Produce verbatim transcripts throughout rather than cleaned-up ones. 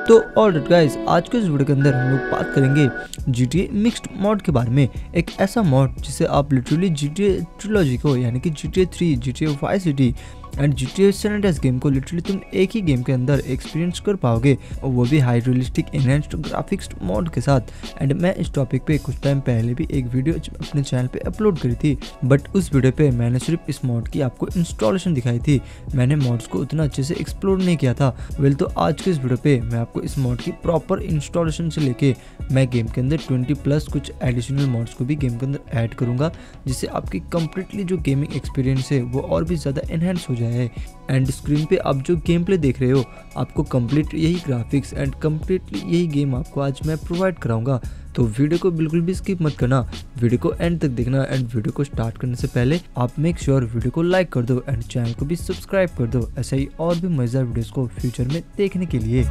तो alright guys, आज के इस वीडियो के अंदर हम लोग बात करेंगे G T A mixed mod के बारे में। एक ऐसा मॉड जिसे आप literally G T A trilogy को यानी कि G T A three, G T A Vice City and G T A San Andreas game को लिटरली तुम एक ही गेम के अंदर एक्सपीरियंस कर पाओगे, और वो भी high realistic enhanced graphics mod के साथ। एंड मैं इस टॉपिक पे कुछ टाइम पहले भी एक वीडियो अपने चैनल पे अपलोड करी थी, बट उस वीडियो पे मैंने सिर्फ इस मॉड की आपको इंस्टॉलेशन दिखाई थी। मैंने मॉड्स को उतना अच्छे से एक्सप्लोर नहीं किया था। वेल तो आज के इस वीडियो पे मैं आपको इस मॉड की प्रॉपर इंस्टॉलेशन से लेके मैं गेम के अंदर ट्वेंटी प्लस कुछ एडिशनल मॉड्स को भी गेम के अंदर ऐड करूंगा, जिससे आपकी कंप्लीटली जो गेमिंग एक्सपीरियंस है वो और भी ज़्यादा एनहांस हो जाए। एंड स्क्रीन पे आप जो गेम प्ले देख रहे हो, आपको कंप्लीट यही ग्राफिक्स एंड कंप्लीटली यही गेम आपको आज मैं प्रोवाइड कराऊंगा। तो वीडियो को बिल्कुल भी स्किप मत करना, वीडियो को एंड तक देखना। एंड वीडियो को स्टार्ट करने से पहले आप मेक श्योर वीडियो को लाइक कर दो एंड चैनल को भी सब्सक्राइब कर दो, ऐसा ही और भी मजेदार वीडियोस को फ्यूचर में देखने के लिए।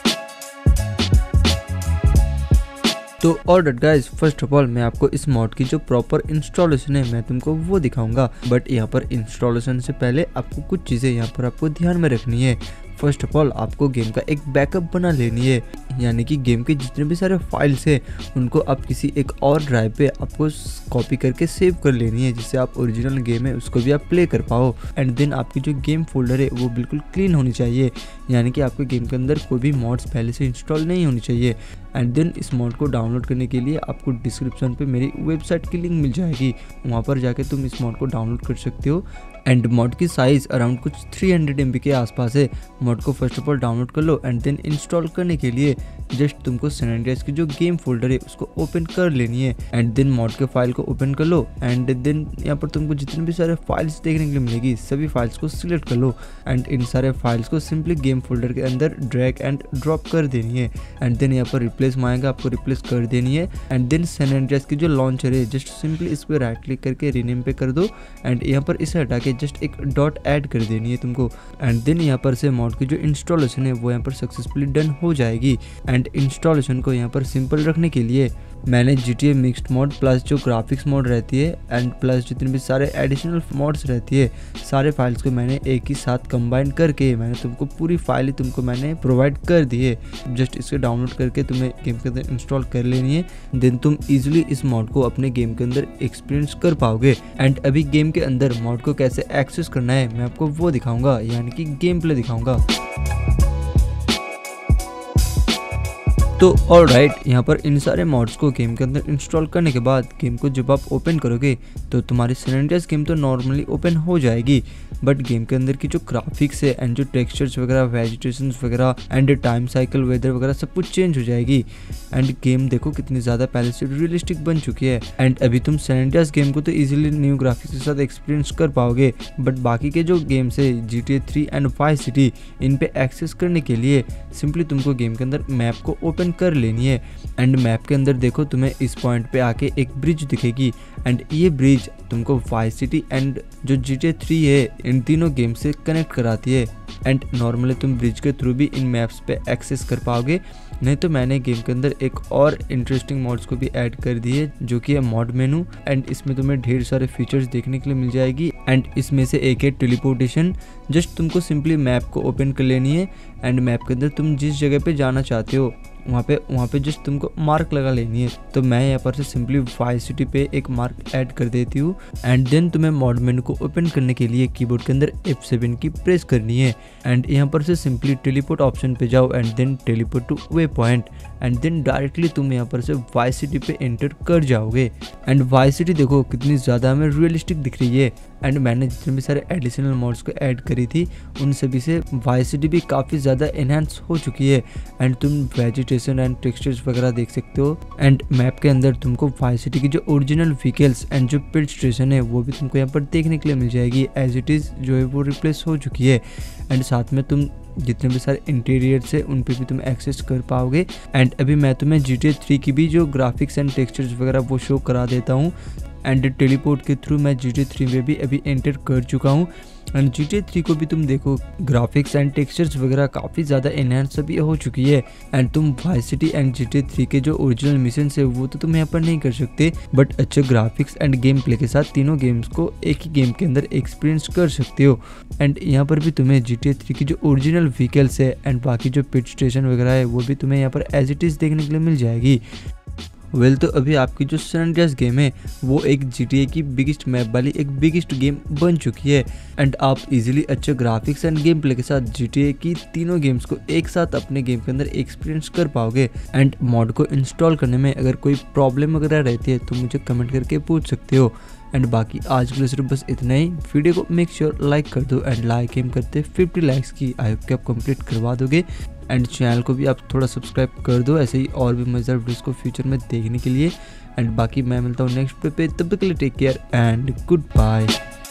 तो alright guys, first of all मैं आपको इस मॉड की जो प्रॉपर इंस्टॉलेशन है मैं तुमको वो दिखाऊंगा, बट यहाँ पर इंस्टॉलेशन से पहले आपको कुछ चीज़ें यहाँ पर आपको ध्यान में रखनी है। फर्स्ट ऑफ ऑल आपको गेम का एक बैकअप बना लेनी है, यानी कि गेम के जितने भी सारे फाइल्स हैं उनको आप किसी एक और ड्राइव पे आपको कॉपी करके सेव कर लेनी है, जिससे आप ओरिजिनल गेम है उसको भी आप प्ले कर पाओ। एंड देन आपकी जो गेम फोल्डर है वो बिल्कुल क्लीन होनी चाहिए, यानी कि आपके गेम के अंदर कोई भी मॉड्स पहले से इंस्टॉल नहीं होनी चाहिए। एंड देन इस मॉड को डाउनलोड करने के लिए आपको डिस्क्रिप्शन पे मेरी वेबसाइट की लिंक मिल जाएगी, वहाँ पर जाके तुम इस मॉड को डाउनलोड कर सकते हो। एंड मॉड की साइज़ अराउंड कुछ थ्री हंड्रेड एम बी के आसपास है। मॉड को फर्स्ट ऑफ ऑल डाउनलोड कर लो एंड देन इंस्टॉल करने के लिए जस्ट तुमको सैन एंड्रेस की जो गेम फोल्डर है उसको ओपन कर लेनी है। एंड देन मॉड के फाइल को ओपन कर लो एंड देन यहाँ पर तुमको जितने भी सारे फाइल्स देखने के लिए मिलेगी सभी फाइल्स को सिलेक्ट कर लो। एंड इन सारे फाइल्स को सिंपली गेम फोल्डर के अंदर ड्रैग एंड ड्रॉप कर देनी है। एंड देन यहाँ पर रिप्लेस मांगेगा, आपको रिप्लेस कर देनी है। एंड देन सैन एंड्रेस की जो लॉन्चर है जस्ट सिंपली इस पर राइट क्लिक करके रीनेम पे कर दो एंड यहाँ पर इसे हटा के जस्ट एक डॉट ऐड कर देनी है तुमको। एंड देन यहाँ पर से मॉड की जो इंस्टॉलेशन है वो यहाँ पर सक्सेसफुली डन हो जाएगी। एंड इंस्टॉलेशन को यहाँ पर सिंपल रखने के लिए मैंने G T A mixed mod plus जो ग्राफिक्स मॉड रहती है एंड प्लस जितने भी सारे एडिशनल मॉड्स रहती है सारे फाइल्स को मैंने एक ही साथ कंबाइन करके मैंने तुमको पूरी फाइल ही तुमको मैंने प्रोवाइड कर दी है। जस्ट इसको डाउनलोड करके तुम्हें गेम के अंदर इंस्टॉल कर लेनी है, देन तुम इजीली इस मॉड को अपने गेम के अंदर एक्सपीरियंस कर पाओगे। एंड अभी गेम के अंदर मॉड को कैसे एक्सेस करना है मैं आपको वो दिखाऊंगा, यानी कि गेम प्ले दिखाऊंगा। तो ऑल राइट, यहाँ पर इन सारे मॉड्स को गेम के अंदर इंस्टॉल करने के बाद गेम को जब आप ओपन करोगे तो तुम्हारी सैन एंड्रेस गेम तो नॉर्मली ओपन हो जाएगी, बट गेम के अंदर की जो ग्राफिक्स है एंड जो टेक्सचर्स वगैरह, वेजिटेशन वगैरह एंड टाइम साइकिल, वेदर वगैरह सब कुछ चेंज हो जाएगी। एंड गेम देखो कितनी ज़्यादा पहले से रियलिस्टिक बन चुकी है। एंड अभी तुम सैन एंड्रेस गेम को तो ईजिली न्यू ग्राफिक्स के साथ एक्सपीरियंस कर पाओगे, बट बाकी के जो गेम्स है G T A three and Vice City, इन पे एक्सेस करने के लिए सिंपली तुमको गेम के अंदर मैप को ओपन कर लेनी है। एंड मैप के अंदर देखो तुम्हें इस पॉइंट पे आके एक ब्रिज दिखेगी एंड ये ब्रिज तुमको वाइस सिटी एंड जो जी टी ए थ्री है इन तीनों गेम से कनेक्ट कराती है। एंड नॉर्मली तुम ब्रिज के थ्रू भी इन मैप्स पे एक्सेस कर पाओगे, नहीं तो मैंने गेम के अंदर एक और इंटरेस्टिंग मॉड्स को भी ऐड कर दी है जो कि है मॉड मेनू। एंड इसमें तुम्हें ढेर सारे फीचर्स देखने के लिए मिल जाएगी। एंड इसमें से एक है टेलीपोर्टेशन, जस्ट तुमको सिंपली मैप को ओपन कर लेनी है एंड मैप के अंदर तुम जिस जगह पे जाना चाहते हो वहाँ पे वहाँ पे जस्ट तुमको मार्क लगा लेनी है। तो मैं यहाँ पर से सिंपली वाइस सिटी पे एक मार्क ऐड कर देती हूँ। एंड देन तुम्हें मॉड मेनू को ओपन करने के लिए कीबोर्ड के अंदर एफ सेवन की प्रेस करनी है एंड यहाँ पर से सिंपली टेलीपोर्ट ऑप्शन पे जाओ and then teleport to waypoint and then directly तुम यहाँ पर से वाइस सिटी पे एंटर कर जाओगे। एंड वाइस सिटी देखो कितनी ज़्यादा हमें रियलिस्टिक दिख रही है। एंड मैंने जितने भी सारे एडिशनल मॉड्स को ऐड करी थी उन सभी से वाइस सिटी भी काफ़ी ज़्यादा एनहांस हो चुकी है। एंड तुम वेजिटेशन एंड टेक्सचर्स वगैरह देख सकते हो। एंड मैप के अंदर तुमको वाइस सिटी की जो ओरिजिनल व्हीकल्स एंड जो पिट स्टेशन है वो भी तुमको यहाँ पर देखने के लिए मिल जाएगी, एज इट इज़ जो है वो रिप्लेस हो चुकी है। एंड साथ में तुम जितने भी सारे इंटीरियर्स है उन पे भी तुम एक्सेस कर पाओगे। एंड अभी मैं तुम्हें जी टी ए थ्री की भी जो ग्राफिक्स एंड टेक्सचर्स वगैरह वो शो करा देता हूँ। एंड टेलीपोर्ट के थ्रू मैं जी टी ए थ्री में भी अभी एंटर कर चुका हूँ। And G T A three को भी तुम देखो, ग्राफिक्स एंड टेक्सचर्स वगैरह काफ़ी ज़्यादा एनहांस अभी हो चुकी है। एंड तुम Vice City and G T A three के जो ओरिजिनल मिशन है वो तो तुम यहाँ पर नहीं कर सकते, बट अच्छे ग्राफिक्स एंड गेम प्ले के साथ तीनों गेम्स को एक ही गेम के अंदर एक्सपीरियंस कर सकते हो। एंड यहाँ पर भी तुम्हें जी टी ए थ्री की जो ओरिजिनल व्हीकल्स है एंड बाकी जो पिट स्टेशन वगैरह है वो भी तुम्हें यहाँ पर एज इट इज़ देखने के लिए मिल जाएगी। वेल well, तो अभी आपकी जो सैन एंड्रियास गेम है वो एक जी टी ए की बिगेस्ट मैप वाली एक बिगेस्ट गेम बन चुकी है। एंड आप इजीली अच्छे ग्राफिक्स एंड गेम प्ले के साथ जी टी ए की तीनों गेम्स को एक साथ अपने गेम के अंदर एक्सपीरियंस कर पाओगे। एंड मॉड को इंस्टॉल करने में अगर कोई प्रॉब्लम वगैरह रहती है तो मुझे कमेंट करके पूछ सकते हो। एंड बाकी आज के लिए सिर्फ बस इतना ही। वीडियो को मेक श्योर लाइक कर दो एंड लाइक एम करते फिफ्टी लाइक्स की आई होप कि आप कंप्लीट करवा दोगे। एंड चैनल को भी आप थोड़ा सब्सक्राइब कर दो ऐसे ही और भी मज़ेदार वीडियोस को फ्यूचर में देखने के लिए। एंड बाकी मैं मिलता हूँ नेक्स्ट पे, तब तक के लिए take care and good bye.